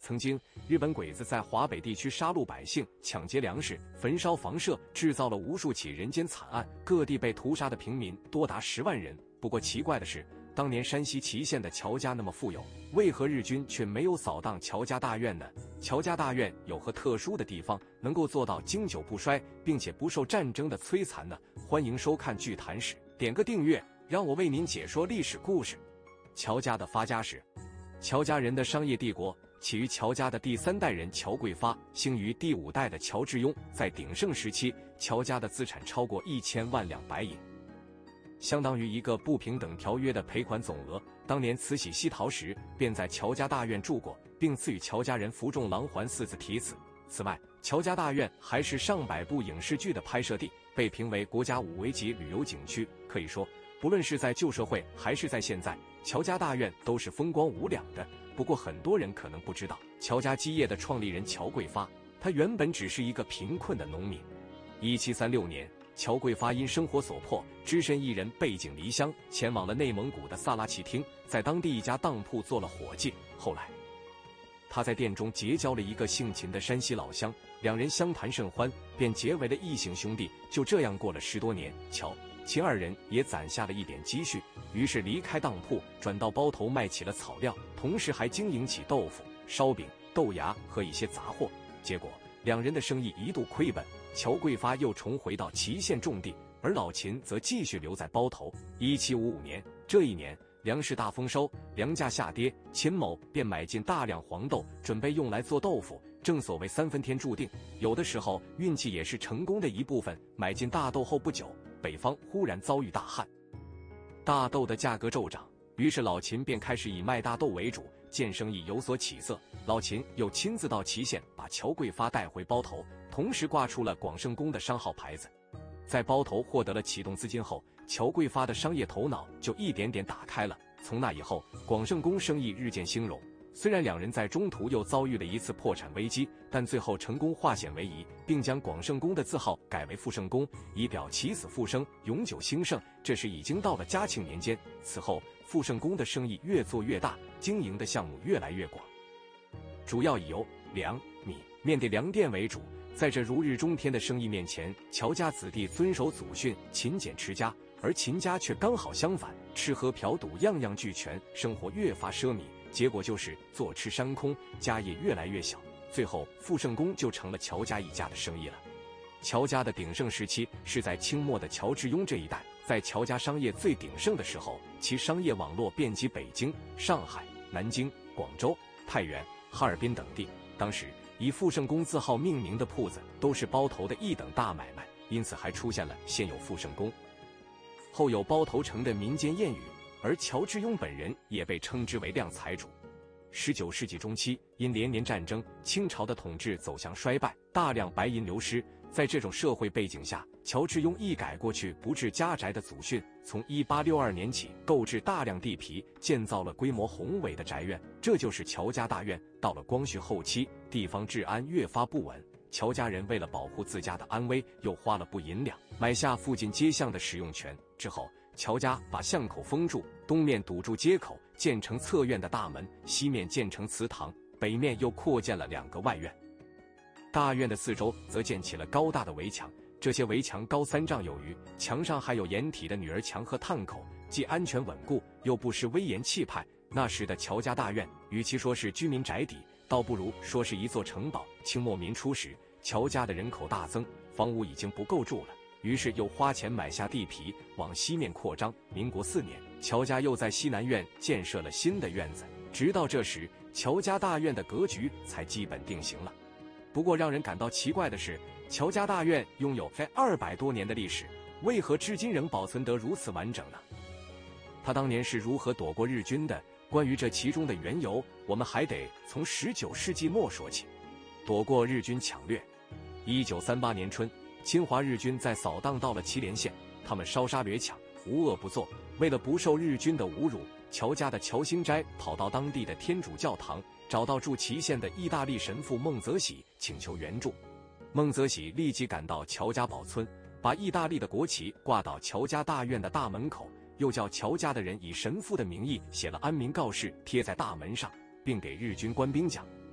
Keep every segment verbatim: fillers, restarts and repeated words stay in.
曾经，日本鬼子在华北地区杀戮百姓、抢劫粮食、焚烧房舍，制造了无数起人间惨案，各地被屠杀的平民多达十万人。不过奇怪的是，当年山西祁县的乔家那么富有，为何日军却没有扫荡乔家大院呢？乔家大院有何特殊的地方，能够做到经久不衰，并且不受战争的摧残呢？欢迎收看剧谈史，点个订阅，让我为您解说历史故事。乔家的发家史。乔家人的商业帝国起于乔家的第三代人乔贵发，兴于第五代的乔致庸。在鼎盛时期，乔家的资产超过一千万两白银，相当于一个不平等条约的赔款总额。当年慈禧西逃时，便在乔家大院住过，并赐予乔家人服众郎环四字题词。此外，乔家大院还是上百部影视剧的拍摄地，被评为国家五维级旅游景区。可以说，不论是在旧社会还是在现在，乔家大院都是风光无两的。不过很多人可能不知道，乔家基业的创立人乔贵发，他原本只是一个贫困的农民。一七三六年，乔贵发因生活所迫，只身一人背井离乡，前往了内蒙古的萨拉齐厅，在当地一家当铺做了伙计。后来，他在店中结交了一个姓秦的山西老乡，两人相谈甚欢，便结为了异姓兄弟。就这样过了十多年，乔秦二人也攒下了一点积蓄，于是离开当铺，转到包头卖起了草料，同时还经营起豆腐、烧饼、豆芽和一些杂货。结果两人的生意一度亏本，乔贵发又重回到祁县种地，而老秦则继续留在包头。一七五五年，这一年粮食大丰收，粮价下跌，秦某便买进大量黄豆，准备用来做豆腐。正所谓三分天注定，有的时候运气也是成功的一部分。买进大豆后不久，北方忽然遭遇大旱，大豆的价格骤涨，于是老秦便开始以卖大豆为主。见生意有所起色，老秦又亲自到祁县把乔贵发带回包头，同时挂出了广盛宫的商号牌子。在包头获得了启动资金后，乔贵发的商业头脑就一点点打开了。从那以后，广盛宫生意日渐兴荣。虽然两人在中途又遭遇了一次破产危机，但最后成功化险为夷，并将广盛宫的字号改为富盛宫，以表起死复生，永久兴盛。这时已经到了嘉庆年间，此后富盛宫的生意越做越大，经营的项目越来越广，主要以油、粮、米、面的粮店为主。在这如日中天的生意面前，乔家子弟遵守祖训，勤俭持家，而秦家却刚好相反，吃喝嫖赌样样俱全，生活越发奢靡。结果就是坐吃山空，家业越来越小，最后富盛宫就成了乔家一家的生意了。乔家的鼎盛时期是在清末的乔致庸这一代，在乔家商业最鼎盛的时候，其商业网络遍及北京、上海、南京、广州、太原、哈尔滨等地。当时以富盛宫字号命名的铺子都是包头的一等大买卖，因此还出现了先有富盛宫，后有包头城的民间谚语。而乔致庸本人也被称之为量财主。十九世纪中期，因连年战争，清朝的统治走向衰败，大量白银流失。在这种社会背景下，乔致庸一改过去不置家宅的祖训，从一八六二年起购置大量地皮，建造了规模宏伟的宅院，这就是乔家大院。到了光绪后期，地方治安越发不稳，乔家人为了保护自家的安危，又花了不银两，买下附近街巷的使用权。之后，乔家把巷口封住，东面堵住街口，建成侧院的大门，西面建成祠堂，北面又扩建了两个外院。大院的四周则建起了高大的围墙，这些围墙高三丈有余，墙上还有掩体的女儿墙和探口，既安全稳固，又不失威严气派。那时的乔家大院，与其说是居民宅邸，倒不如说是一座城堡。清末民初时，乔家的人口大增，房屋已经不够住了，于是又花钱买下地皮，往西面扩张。民国四年，乔家又在西南院建设了新的院子，直到这时，乔家大院的格局才基本定型了。不过让人感到奇怪的是，乔家大院拥有在二百多年的历史，为何至今仍保存得如此完整呢？他当年是如何躲过日军的？关于这其中的缘由，我们还得从十九世纪末说起。躲过日军抢掠。一九三八年春，侵华日军在扫荡到了祁连县，他们烧杀掠抢，无恶不作。为了不受日军的侮辱，乔家的乔兴斋跑到当地的天主教堂，找到驻祁县的意大利神父孟泽喜，请求援助。孟泽喜立即赶到乔家堡村，把意大利的国旗挂到乔家大院的大门口，又叫乔家的人以神父的名义写了安民告示贴在大门上，并给日军官兵讲，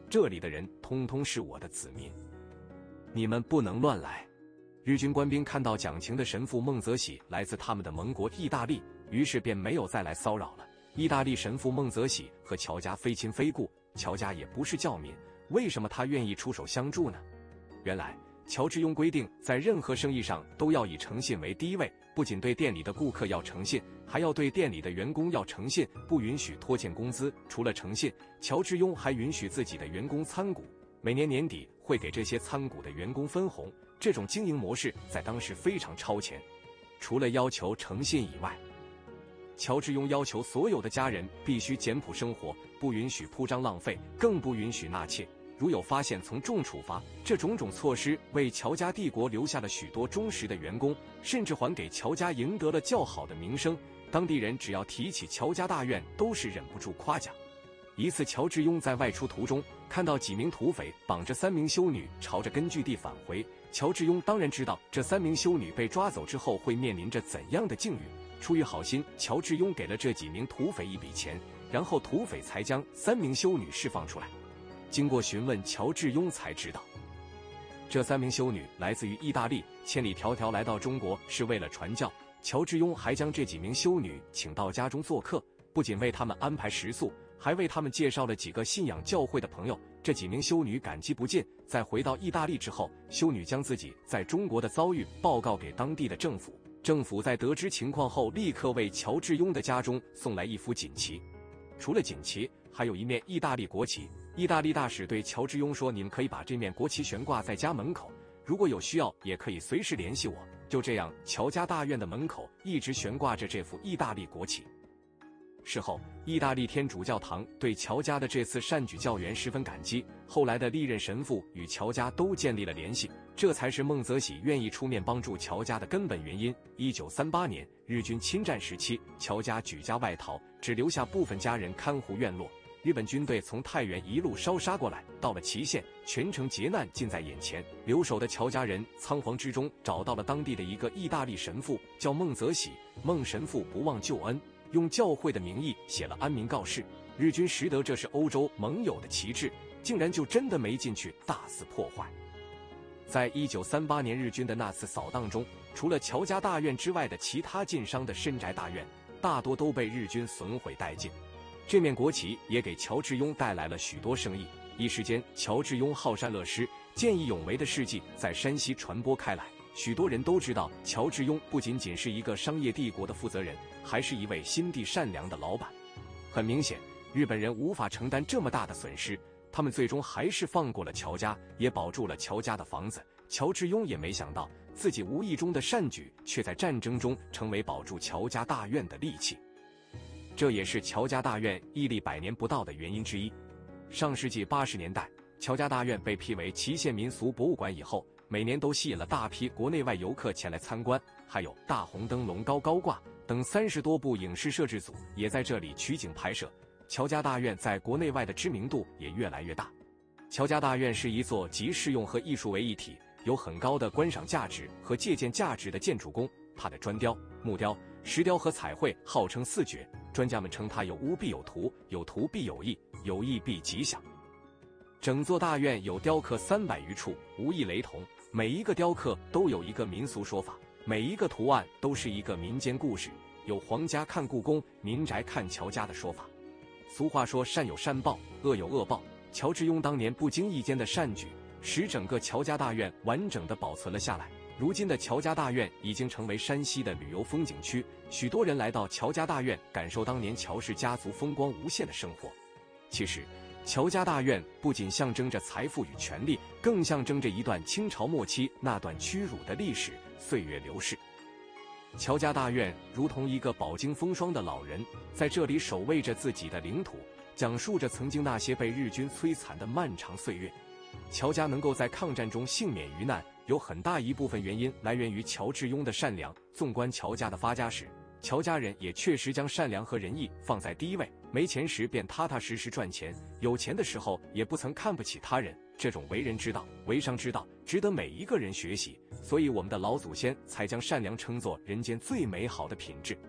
这里的人通通是我的子民，你们不能乱来。日军官兵看到蒋勤的神父孟泽喜来自他们的盟国意大利，于是便没有再来骚扰了。意大利神父孟泽喜和乔家非亲非故，乔家也不是教民，为什么他愿意出手相助呢？原来乔致庸规定，在任何生意上都要以诚信为第一位，不仅对店里的顾客要诚信，还要对店里的员工要诚信，不允许拖欠工资。除了诚信，乔致庸还允许自己的员工参股，每年年底会给这些参股的员工分红。这种经营模式在当时非常超前。除了要求诚信以外，乔致庸要求所有的家人必须简朴生活，不允许铺张浪费，更不允许纳妾。如有发现，从重处罚。这种种措施为乔家帝国留下了许多忠实的员工，甚至还给乔家赢得了较好的名声。当地人只要提起乔家大院，都是忍不住夸奖。一次，乔致庸在外出途中，看到几名土匪绑着三名修女朝着根据地返回。乔致庸当然知道这三名修女被抓走之后会面临着怎样的境遇。出于好心，乔致庸给了这几名土匪一笔钱，然后土匪才将三名修女释放出来。经过询问，乔致庸才知道，这三名修女来自于意大利，千里迢迢来到中国是为了传教。乔致庸还将这几名修女请到家中做客，不仅为他们安排食宿，还为他们介绍了几个信仰教会的朋友。这几名修女感激不尽。在回到意大利之后，修女将自己在中国的遭遇报告给当地的政府。政府在得知情况后，立刻为乔致庸的家中送来一幅锦旗。除了锦旗，还有一面意大利国旗。意大利大使对乔致庸说：“你们可以把这面国旗悬挂在家门口，如果有需要，也可以随时联系我。”就这样，乔家大院的门口一直悬挂着这幅意大利国旗。事后，意大利天主教堂对乔家的这次善举教员十分感激，后来的历任神父与乔家都建立了联系，这才是孟泽喜愿意出面帮助乔家的根本原因。一九三八年，日军侵占时期，乔家举家外逃，只留下部分家人看护院落。日本军队从太原一路烧杀过来，到了祁县，全城劫难近在眼前。留守的乔家人仓皇之中找到了当地的一个意大利神父，叫孟泽喜。孟神父不忘旧恩，用教会的名义写了安民告示。日军识得这是欧洲盟友的旗帜，竟然就真的没进去大肆破坏。在一九三八年日军的那次扫荡中，除了乔家大院之外的其他晋商的深宅大院，大多都被日军损毁殆尽。这面国旗也给乔致庸带来了许多生意。一时间，乔致庸好善乐施、见义勇为的事迹在山西传播开来，许多人都知道乔致庸不仅仅是一个商业帝国的负责人，还是一位心地善良的老板。很明显，日本人无法承担这么大的损失，他们最终还是放过了乔家，也保住了乔家的房子。乔致庸也没想到，自己无意中的善举却在战争中成为保住乔家大院的利器。这也是乔家大院屹立百年不到的原因之一。上世纪八十年代，乔家大院被批为祁县民俗博物馆以后，每年都吸引了大批国内外游客前来参观，还有大红灯笼高高挂等三十多部影视摄制组也在这里取景拍摄。乔家大院在国内外的知名度也越来越大。乔家大院是一座集实用和艺术为一体，有很高的观赏价值和借鉴价值的建筑工。它的砖雕、木雕、石雕和彩绘号称四绝，专家们称它有物必有图，有图必有意，有意必吉祥。整座大院有雕刻三百余处，无一雷同，每一个雕刻都有一个民俗说法，每一个图案都是一个民间故事，有皇家看故宫，民宅看乔家的说法。俗话说善有善报，恶有恶报。乔致庸当年不经意间的善举，使整个乔家大院完整地保存了下来。如今的乔家大院已经成为山西的旅游风景区，许多人来到乔家大院，感受当年乔氏家族风光无限的生活。其实，乔家大院不仅象征着财富与权力，更象征着一段清朝末期那段屈辱的历史岁月流逝。乔家大院如同一个饱经风霜的老人，在这里守卫着自己的领土，讲述着曾经那些被日军摧残的漫长岁月。乔家能够在抗战中幸免于难，有很大一部分原因来源于乔致庸的善良。纵观乔家的发家史，乔家人也确实将善良和仁义放在第一位，没钱时便踏踏实实赚钱，有钱的时候也不曾看不起他人。这种为人之道、为商之道，值得每一个人学习。所以我们的老祖先才将善良称作人间最美好的品质。